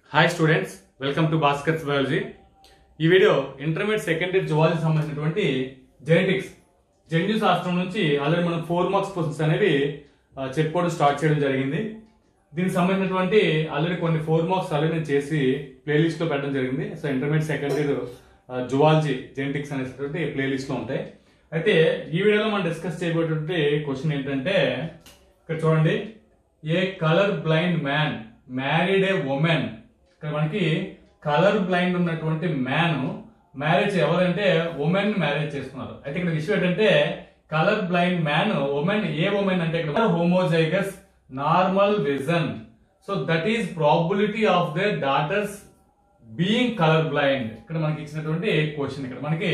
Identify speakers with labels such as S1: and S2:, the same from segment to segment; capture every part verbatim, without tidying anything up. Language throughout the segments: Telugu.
S1: Hi students, welcome to Bhaskar's biology. ఈ వీడియో ఇంటర్మీడియట్ సెకండరీ జువాలజీ సంబంధించినటువంటి జెనెటిక్స్ జన్యు శాస్త్రం నుంచి ఆల్రెడీ మనం ఫోర్ మార్క్స్ క్వశ్చన్స్ అనేవి చెప్పుకోవడం స్టార్ట్ చేయడం జరిగింది. దీనికి సంబంధించినటువంటి ఆల్రెడీ కొన్ని ఫోర్ మార్క్స్ ఆల్రెడీ నేను చేసి ప్లేలిస్ట్ లో పెట్టడం జరిగింది. So intermediate secondary zoology genetics అనేటువంటి ప్లేలిస్ట్ లో ఉంటాయి. అయితే ఈ వీడియోలో మనం డిస్కస్ చేయబోయేటువంటి క్వశ్చన్ ఏంటంటే, ఇక్కడ చూడండి, a colour blind man married a woman. ఇక్కడ మనకి కలర్ బ్లైండ్ ఉన్నటువంటి మ్యాన్ మ్యారేజ్ ఎవరంటే ఉమెన్ మ్యారేజ్ చేసుకున్నారు. అయితే ఇక్కడ విషయం ఏంటంటే, colour blind man woman a woman అంటే ఇక్కడ homozygous normal vision. So that is probability of their daughters being colour blind. ఇక్కడ మనకి ఇచ్చినటువంటి క్వశ్చన్. ఇక్కడ మనకి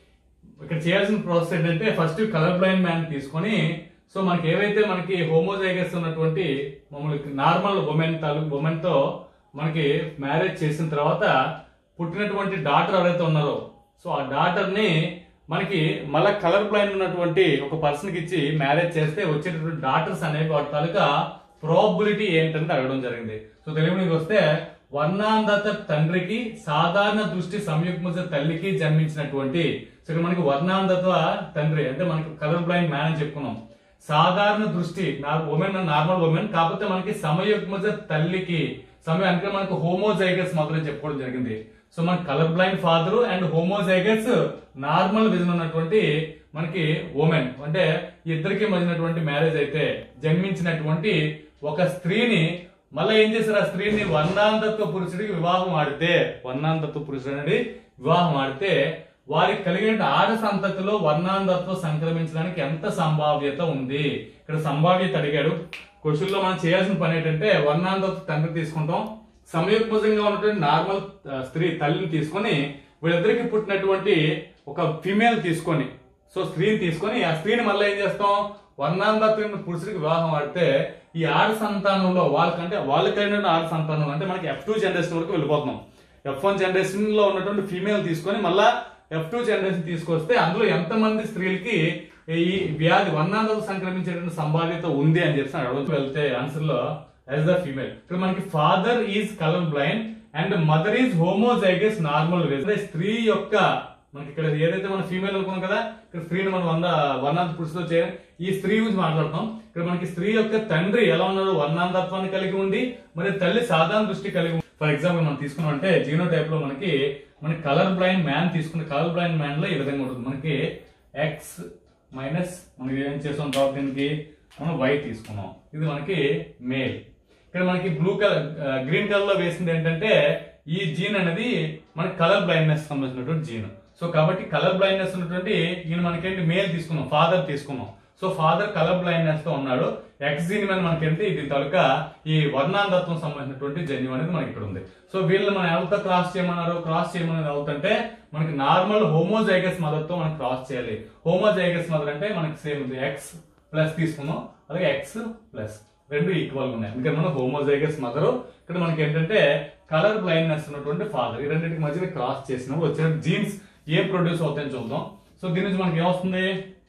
S1: ఇక్కడ చేయాల్సిన ప్రాసెస్ ఏంటంటే, ఫస్ట్ కలర్ బ్లైండ్ మ్యాన్ తీసుకొని, సో మనకి ఏవైతే మనకి హోమోజైగస్ ఉన్నటువంటి మమ్మల్ని నార్మల్ ఉమెన్ ఉమెన్ తో మనకి మ్యారేజ్ చేసిన తర్వాత పుట్టినటువంటి డాటర్ ఎవరైతే ఉన్నారో, సో ఆ డాటర్ ని మనకి మళ్ళీ కలర్ బ్లైండ్ ఉన్నటువంటి ఒక పర్సన్ కి ఇచ్చి మ్యారేజ్ చేస్తే వచ్చేటటువంటి డాటర్స్ అనేవి వాటి తాలూకా ప్రాబిలిటీ ఏంటంటే అడగడం జరిగింది. సో తెలుగులోకి వస్తే, వర్ణాంధత తండ్రికి సాధారణ దృష్టి సంయుగ్మ తల్లికి జన్మించినటువంటి, సో ఇక్కడ మనకి వర్ణాంధత తండ్రి అంటే మనకి కలర్ బ్లైండ్ మ్యాన్ అని చెప్పుకున్నాం. సాధారణ దృష్టి ఉమెన్ నార్మల్ ఉమెన్, కాకపోతే మనకి సమయుగ్మజ తల్లికి సమయం అంటే మనకు హోమోజైగస్ మాత్రం చెప్పుకోవడం జరిగింది. సో మనకి colour blind father and homozygous normal vision ఉన్నటువంటి మనకి ఉమెన్ అంటే ఇద్దరికి మధ్యనటువంటి మ్యారేజ్ అయితే జన్మించినటువంటి ఒక స్త్రీని మళ్ళీ ఏం చేశారు, ఆ స్త్రీని వర్ణాంధత్వ పురుషుడికి వివాహం ఆడితే, వర్ణాంధత్వ పురుషుడు అనేది వివాహం ఆడితే వారికి కలిగిన ఆడ సంతతిలో వర్ణాంధత్వం సంక్రమించడానికి ఎంత సంభావ్యత ఉంది. ఇక్కడ సంభావ్యత అడిగాడు. క్వశ్చన్ లో మనం చేయాల్సిన పని ఏంటంటే, వర్ణాంధత్వ తండ్రి తీసుకుంటాం, సమయుగ్మజంగా ఉన్నటువంటి నార్మల్ స్త్రీ తల్లిని తీసుకొని వీళ్ళిద్దరికి పుట్టినటువంటి ఒక ఫీమేల్ తీసుకొని, సో స్త్రీని తీసుకొని ఆ స్త్రీని మళ్ళీ ఏం చేస్తాం, వర్ణాంధత్వం పురుషుడికి వివాహం ఆడితే ఈ ఆడ సంతానంలో వాళ్ళకంటే వాళ్ళకైన ఆడ సంతానం అంటే మనకి ఎఫ్ టూ జనరేషన్ వరకు వెళ్ళిపోతున్నాం. ఎఫ్ వన్ జనరేషన్ లో ఉన్నటువంటి ఫీమేల్ తీసుకొని మళ్ళా ఎఫ్ టూ జనరేషన్ తీసుకొస్తే అందులో ఎంతమంది స్త్రీలకి ఈ వ్యాధి వర్ణాంధత సంక్రమించేటువంటి సంభావ్యత ఉంది అని చెప్పి అడగచ్చు. వెళ్తే ఆన్సర్ లో యాజ్ ద ఫీమేల్. ఇక్కడ మనకి father is colour blind and mother is homozygous normal vision. స్త్రీ యొక్క మనకి ఇక్కడ ఏదైతే మన ఫీమేల్ అనుకున్నాం కదా, ఇక్కడ స్త్రీని మనం వంద వర్ణాంధ పురుషుతో చేయాలి. ఈ స్త్రీ గురించి మాట్లాడుతాం. ఇక్కడ మనకి స్త్రీ యొక్క తండ్రి ఎలా ఉన్నారు, వర్ణాంధత్వాన్ని కలిగి ఉండి, మరి తల్లి సాధారణ దృష్టి కలిగి ఉంది. ఫర్ ఎగ్జాంపుల్ మనం తీసుకున్నాం అంటే జీనో టైప్ లో మనకి మనకి కలర్ బ్లైండ్ మ్యాన్ తీసుకున్న కలర్ బ్లైండ్ మ్యాన్ లో ఈ విధంగా ఉంటుంది. మనకి ఎక్స్ మైనస్ మనకి ఏం చేస్తాం, తర్వాత దీనికి మనం వై తీసుకున్నాం. ఇది మనకి మేల్. ఇక్కడ మనకి బ్లూ కలర్ గ్రీన్ కలర్ లో వేసింది ఏంటంటే, ఈ జీన్ అనేది మనకి కలర్ బ్లైండ్నెస్ సంబంధించినటువంటి జీన్. సో కాబట్టి కలర్ బ్లైండ్నెస్ ఉన్నటువంటి ఈయన మనకేంటి మేల్ తీసుకున్నాం, ఫాదర్ తీసుకున్నాం. సో ఫాదర్ కలర్ బ్లైండ్నెస్ తో ఉన్నాడు. ఎక్స్ జీన్ మీద మనకేంటి ఇది తాలూకా ఈ వర్ణాంధత్వం సంబంధించినటువంటి జన్యు అనేది మనకి ఇక్కడ ఉంది. సో వీళ్ళు మనం ఎవరితో క్రాస్ చేయమన్నారు, క్రాస్ చేయమని అవుతుంటే మనకి నార్మల్ హోమోజైగస్ మదర్ తో మనం క్రాస్ చేయాలి. హోమోజైగస్ మదర్ అంటే మనకి సేమ్ ఉంది, ఎక్స్ ప్లస్ తీసుకున్నాం, అలాగే ఎక్స్ ప్లస్ రెండు ఈక్వల్ గా ఉన్నాయి. ఎందుకంటే మనం హోమోజైగస్ మదర్, ఇక్కడ మనకి ఏంటంటే కలర్ బ్లైండ్నెస్ ఉన్నటువంటి ఫాదర్, ఈ రెండింటికి మధ్య క్రాస్ చేసినప్పుడు వచ్చిన జీన్స్ ఏం ప్రొడ్యూస్ అవుతాయని చూద్దాం. సో దీని నుంచి మనకి ఏమొస్తుంది,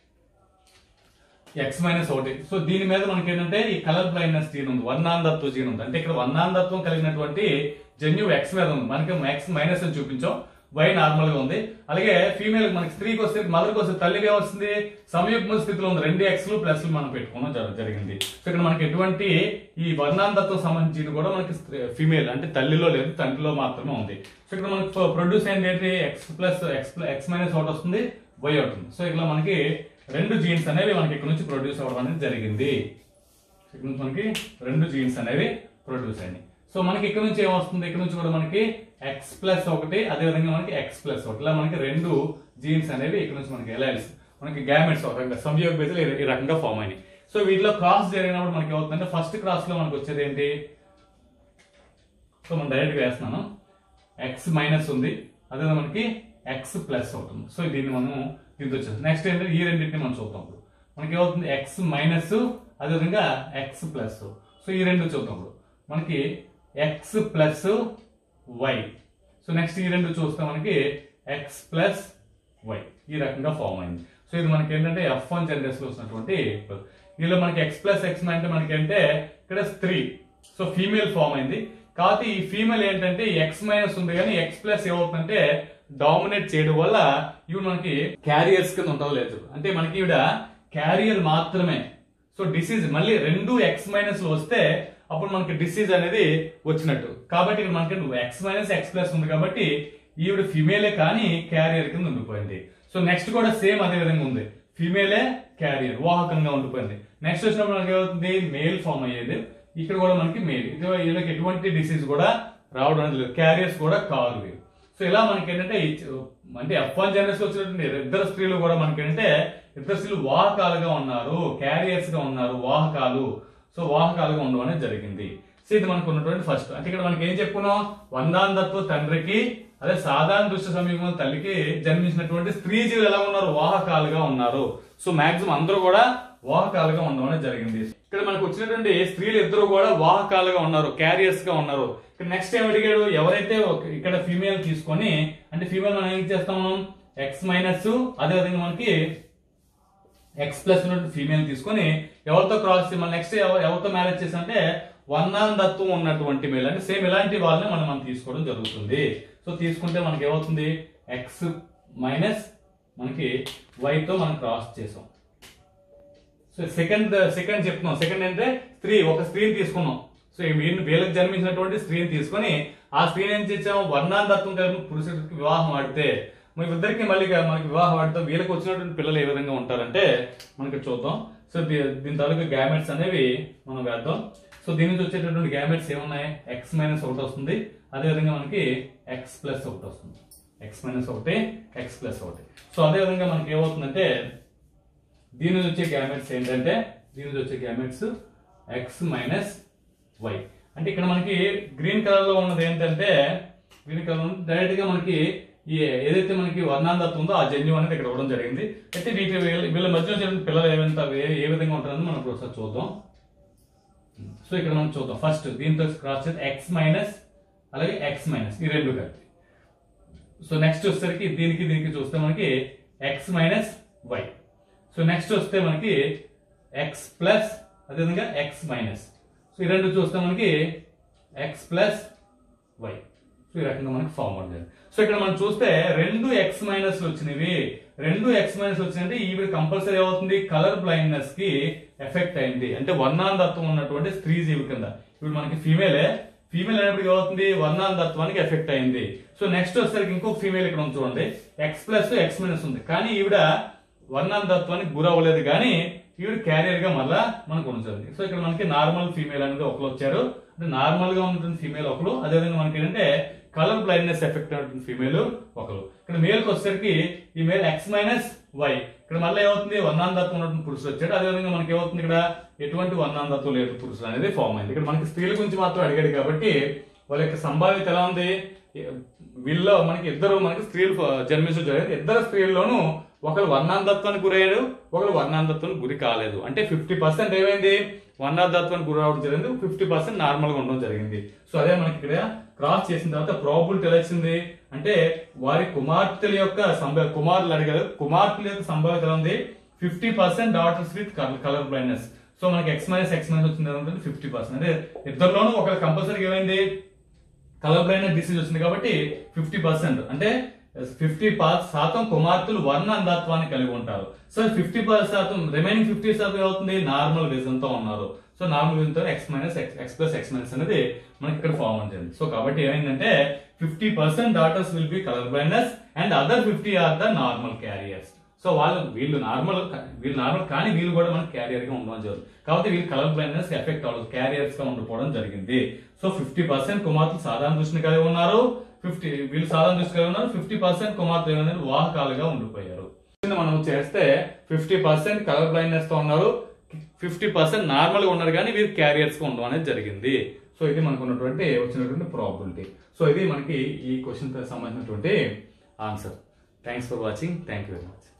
S1: ఎక్స్ మైనస్ ఒకటి. సో దీని మీద మనకి ఏంటంటే ఈ కలర్ బ్లైండ్నెస్ జీన్ ఉంది, వర్ణాంధత్వ జీన్ ఉంది. అంటే ఇక్కడ వర్ణాంధత్వం కలిగినటువంటి జన్యువు ఎక్స్ మీద ఉంది. మనకి ఎక్స్ మైనస్ అని చూపించాం, వై నార్మల్ గా ఉంది. అలాగే ఫీమేల్ మనకి స్త్రీకి వస్తే మదర్కి వస్తే తల్లికి ఏమొస్తుంది, సంయుగ్మ స్థితిలో ఉంది, రెండు ఎక్స్ ప్రస్ మనం పెట్టుకోవడం జరిగింది. సో ఇక్కడ మనకి ఎటువంటి ఈ వర్ణాంధత్వం సంబంధించి జీన్ కూడా మనకి ఫీమేల్ అంటే తల్లిలో లేదు, తండ్రిలో మాత్రమే ఉంది. సో ఇక్కడ మనకి ప్రొడ్యూస్ అయింది ఏంటి, X plus X X minus ఒకటి వస్తుంది, వై అవుతుంది. సో ఇక్కడ మనకి రెండు జీన్స్ అనేవి మనకి ఇక్కడ నుంచి ప్రొడ్యూస్ అవ్వడం అనేది జరిగింది. ఇక్కడ నుంచి మనకి రెండు జీన్స్ అనేవి ప్రొడ్యూస్ అయ్యాయి. సో మనకి ఇక్కడ నుంచి ఏమొస్తుంది, ఇక్కడ నుంచి కూడా మనకి ఎక్స్ ప్లస్ ఒకటి, అదే విధంగా మనకి ఎక్స్ ప్లస్ ఒకటి, ఇలా మనకి రెండు జీన్స్ అనేవి ఇక్కడ నుంచి మనకి ఎలైల్స్ మనకి గ్యామెట్స్ ఒక రకంగా సంయోగ బేస్లో ఈ రకంగా ఫామ్ అయినాయి. సో వీటిలో క్రాస్ జరిగినప్పుడు మనకి ఏమవుతుందంటే, ఫస్ట్ క్రాస్ లో మనకి వచ్చేది ఏంటి, సో మనం డైరెక్ట్ గా వేస్తున్నాను, ఎక్స్ మైనస్ ఉంది, అదే మనకి ఎక్స్ ప్లస్ అవుతుంది. సో దీన్ని మనం దీంతో వచ్చేది. నెక్స్ట్ ఏంటంటే ఈ రెండింటిని మనం చూద్దాం. ఇప్పుడు మనకి ఏమవుతుంది, ఎక్స్ మైనస్ అదేవిధంగా ఎక్స్ ప్లస్. సో ఈ రెండు చూద్దాం. మనకి X plus Y. So next ఈ రెండు చూస్తే మనకి ఎక్స్ ప్లస్ వై ఈ రకంగా ఫామ్ అయింది. సో ఇది మనకి ఏంటంటే ఎఫ్ వన్ జనరేషన్ లో వస్తున్నటువంటి ఇందులో మనకి ఎక్స్ ప్లస్ ఎక్స్ అంటే మనకి అంటే ఇక్కడ స్త్రీ, సో ఫీమేల్ ఫామ్ అయింది. కాబట్టి ఈ ఫీమేల్ ఏంటంటే ఎక్స్ మైనస్ ఉంది కానీ ఎక్స్ ప్లస్ ఏమవుతుందంటే డామినేట్ చేయడం వల్ల ఇవి మనకి క్యారియర్స్ కింద ఉంటావు లేదు, అంటే మనకి ఈవిడ క్యారియర్ మాత్రమే. సో డిసీజ్ మళ్ళీ రెండు ఎక్స్ మైనస్ లో వస్తే అప్పుడు మనకి డిసీజ్ అనేది వచ్చినట్టు. కాబట్టి ఇక్కడ మనకి ఎక్స్ మైనస్ ఎక్స్ ప్లస్ ఉంది కాబట్టి ఈవిడ ఫిమేలే కానీ క్యారియర్ కింద ఉండిపోయింది. సో నెక్స్ట్ కూడా సేమ్ అదే విధంగా ఉంది, ఫిమేలే క్యారియర్ వాహకంగా ఉండిపోయింది. నెక్స్ట్ వచ్చినప్పుడు మనకి ఏమవుతుంది, మేల్ ఫామ్ అయ్యేది. ఇక్కడ కూడా మనకి మేల్, వీళ్ళకి ఎటువంటి డిసీజ్ కూడా రావడం అనేది లేదు, క్యారియర్స్ కూడా కాదు. సో ఇలా మనకి ఏంటంటే అంటే ఎఫ్ వన్ జనరేషన్ వచ్చినటువంటి ఇద్దరు స్త్రీలు కూడా మనకి ఏంటంటే ఇద్దరు స్త్రీలు వాహకాలుగా ఉన్నారు, క్యారియర్స్ గా ఉన్నారు, వాహకాలు. సో వాహకాలుగా ఉండడం అనేది జరిగింది. సో ఇది మనకు ఉన్నటువంటి ఫస్ట్. అంటే ఇక్కడ మనకి ఏం చెప్పుకున్నాం, వందాంధత్వ తండ్రికి అదే సాధారణ దృష్టి సమీపం తల్లికి జన్మించినటువంటి స్త్రీ జీవులు ఎలా ఉన్నారు, వాహకాలుగా ఉన్నారు. సో మాక్సిమం అందరూ కూడా వాహకాలుగా ఉండడం అనేది జరిగింది. ఇక్కడ మనకు వచ్చినటువంటి స్త్రీలు ఇద్దరు కూడా వాహకాలుగా ఉన్నారు, క్యారియర్స్ గా ఉన్నారు. ఇక్కడ నెక్స్ట్ ఏం అడిగాడు, ఎవరైతే ఇక్కడ ఫీమేల్ తీసుకొని అంటే ఫీమేల్ మనం ఏం చేస్తాం, ఎక్స్ మైనస్ అదే విధంగా మనకి ఎక్స్ ప్లస్ ఉన్నటువంటి ఫీమేల్ తీసుకొని ఎవరితో క్రాస్ మళ్ళీ నెక్స్ట్ ఎవరితో మ్యారేజ్ చేసి అంటే వర్ణాంధత్వం ఉన్నటువంటి మేల్ అంటే సేమ్ ఇలాంటి వాళ్ళని మనం మనం తీసుకోవడం జరుగుతుంది. సో తీసుకుంటే మనకి ఏమవుతుంది, ఎక్స్ మైనస్ మనకి వైతో మనం క్రాస్ చేసాం. సో సెకండ్ సెకండ్ చెప్తున్నాం, సెకండ్ అంటే స్త్రీ, ఒక స్త్రీని తీసుకున్నాం. సో వీళ్ళకి జన్మించినటువంటి స్త్రీని తీసుకొని ఆ స్త్రీని ఏం చేసాం, వర్ణాంధత్వం కలిగిన పురుషుడికి వివాహం ఆడితే మన ఇద్దరికి మళ్ళీ మనకి వివాహం ఆడితే వీళ్ళకి వచ్చినటువంటి పిల్లలు ఏ విధంగా ఉంటారంటే మనకి చూద్దాం. సో దీని తాలూకు గ్యామెట్స్ అనేవి మనం వేద్దాం. సో దీని నుంచి వచ్చేటటువంటి గ్యామెట్స్ ఏమున్నాయి, ఎక్స్ మైనస్ ఒకటి వస్తుంది, అదేవిధంగా మనకి ఎక్స్ ప్లస్ ఒకటి వస్తుంది, ఎక్స్ మైనస్ ఒకటి ఎక్స్ ప్లస్ ఒకటి. సో అదేవిధంగా మనకి ఏమవుతుందంటే దీని నుంచి వచ్చే గ్యామెట్స్ ఏంటంటే దీని నుంచి వచ్చే గ్యామెట్స్ ఎక్స్ మైనస్ వై. అంటే ఇక్కడ మనకి గ్రీన్ కలర్ లో ఉన్నది ఏంటంటే గ్రీన్ కలర్ డైరెక్ట్ గా మనకి ఈ ఏదైతే మనకి వర్ణాంధత్వం ఉందో ఆ జన్యు అనేది ఇక్కడ ఇవ్వడం జరిగింది. అయితే వీటి వీళ్ళ మధ్యలో జరిగిన పిల్లలు ఏమంత ఏ విధంగా ఉంటారని మనం ఒకసారి చూద్దాం. సో ఇక్కడ మనం చూద్దాం, ఫస్ట్ దీంతో క్రాస్ చేస్తే ఎక్స్ మైనస్ అలాగే ఎక్స్ మైనస్ ఈ రెండు కలిపి. సో నెక్స్ట్ వచ్చేసరికి దీనికి దీనికి చూస్తే మనకి X minus Y. So next వస్తే మనకి ఎక్స్ ప్లస్ అదేవిధంగా ఎక్స్ మైనస్. సో ఈ రెండు చూస్తే మనకి ఎక్స్ ప్లస్ వై. సో ఈ రకంగా మనకి ఫామ్ అవుతుంది. సో ఇక్కడ మనం చూస్తే రెండు ఎక్స్ మైనస్ వచ్చినవి, రెండు ఎక్స్ మైనస్ వచ్చినంటే ఈవిడ కంపల్సరీ అవుతుంది కలర్ బ్లైండ్నెస్ కి ఎఫెక్ట్ అయింది, అంటే వర్ణాంధత్వం ఉన్నటువంటి స్త్రీ జీవి కింద. ఇప్పుడు మనకి ఫీమేలే, ఫీమేల్ అయినప్పుడు అవుతుంది వర్ణాంధత్వానికి ఎఫెక్ట్ అయింది. సో నెక్స్ట్ వచ్చేసరికి ఇంకొక ఫీమేల్ ఇక్కడ ఉంది చూడండి, ఎక్స్ ప్లస్ ఎక్స్ మైనస్ ఉంది, కానీ ఈవిడ వర్ణాంధత్వానికి గురవ్వలేదు, కానీ ఈవిడ క్యారియర్ గా మళ్ళా మనకు ఉంచాలి. సో ఇక్కడ మనకి నార్మల్ ఫీమేల్ అనేది ఒకరు వచ్చారు, అంటే నార్మల్ గా ఉన్నటువంటి ఫీమేల్ ఒకరు, అదేవిధంగా మనకి ఏంటంటే కలర్ బ్లైండ్నెస్ ఎఫెక్ట్ అయినటువంటి ఫీమేల్ ఒకరు. ఇక్కడ మేల్ కి వచ్చేసరికి ఈ మేల్ ఎక్స్ మైనస్ వై. ఇక్కడ మళ్ళీ ఏమవుతుంది, వర్ణాంధత్వం ఉన్నటువంటి పురుషుడు వచ్చాడు, అదేవిధంగా మనకి ఏమవుతుంది ఇక్కడ ఎటువంటి వర్ణాంధత్వం లేదు పురుషుడు అనేది ఫామ్ అయింది. ఇక్కడ మనకి స్త్రీల గురించి మాత్రం అడిగాడు కాబట్టి వాళ్ళ యొక్క సంభావ్యత ఎలా ఉంది, వీళ్ళలో మనకి ఇద్దరు మనకి స్త్రీలు జన్మించడం జరిగింది, ఇద్దరు స్త్రీల్లోనూ ఒకరు వర్ణాంధత్వానికి గురయ్యాడు, ఒకరు వర్ణాంధత్వానికి గురి కాలేదు. అంటే ఫిఫ్టీ పర్సెంట్ ఏమైంది, వర్ణాంధత్వానికి గురి రావడం జరిగింది, ఫిఫ్టీ పర్సెంట్ నార్మల్ గా ఉండడం జరిగింది. సో అదే మనకి ఇక్కడ క్రాస్ చేసిన తర్వాత ప్రాబిలిటీ ఎలా వచ్చింది అంటే వారి కుమార్తెల యొక్క సంభవ కుమారులు అడిగారు, కుమార్తెల యొక్క సంభావ్యత ఎలా ఉంది, fifty percent daughters with colour blindness. So మనకి ఎక్స్ మైనస్ ఎక్స్ మైనస్ వచ్చింది ఫిఫ్టీ పర్సెంట్, అంటే ఇద్దరులోనూ ఒకరు కంపల్సరీ ఏమైంది కలర్ బ్లైండ్నెస్ డిసీజ్ వచ్చింది కాబట్టి ఫిఫ్టీ పర్సెంట్ అంటే ఫిఫ్టీ శాతం కుమార్తెలు వర్ణ అంధత్వాన్ని కలిగి ఉంటారు. సో ఫిఫ్టీ శాతం రిమైనింగ్ ఫిఫ్టీ శాతం అవుతుంది నార్మల్ విజన్ తో ఉన్నారు. సో నార్మల్ విజన్ తో X minus X plus X minus అనేది మనకి ఇక్కడ ఫామ్ అవుతుంది. సో కాబట్టి ఏమైందంటే fifty percent daughters will be colour blindness and other fifty are the normal carriers. So వాళ్ళు వీళ్ళు నార్మల్ వీళ్ళు నార్మల్ కానీ వీళ్ళు కూడా మనకి క్యారియర్ గా ఉండడం జరుగుతుంది. కాబట్టి వీళ్ళు కలర్ బ్లైండ్నెస్ ఎఫెక్ట్ అవ్వదు, క్యారియర్స్ గా ఉండిపోవడం జరిగింది. సో ఫిఫ్టీ పర్సెంట్ కుమార్తెలు సాధారణ దృష్టిని కలిగి ఉన్నారు, ఫిఫ్టీ వీళ్ళు సాధారణ దృష్టి కలిగి ఉన్నారు, ఫిఫ్టీ పర్సెంట్ కుమార్తెలు ఏమైనా వాహకాలుగా ఉండిపోయారు. మనం చేస్తే ఫిఫ్టీ పర్సెంట్ కలర్ బ్లైండ్నెస్ తో ఉన్నారు, ఫిఫ్టీ పర్సెంట్ నార్మల్ గా ఉన్నారు, కానీ వీరు క్యారియర్స్ గా ఉండడం అనేది జరిగింది. సో ఇది మనకు ఉన్నటువంటి వచ్చినటువంటి ప్రాబిలిటీ. సో ఇది మనకి ఈ క్వశ్చన్ సంబంధించినటువంటి answer. Thanks for watching. Thank you very much.